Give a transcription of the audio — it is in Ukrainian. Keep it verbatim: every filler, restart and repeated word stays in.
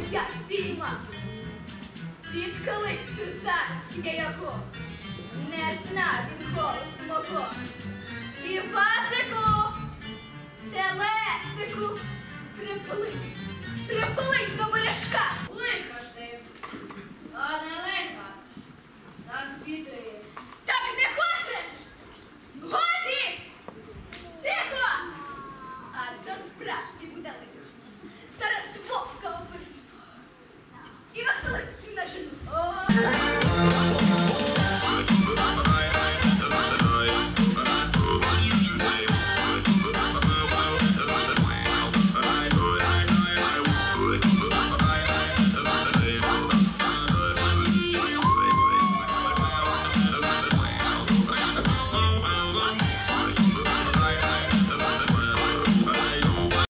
я спіймав. Відкличу зараз я його, не зна він голос мого. Івасику, телесику, приплинь, приплинь до бережка.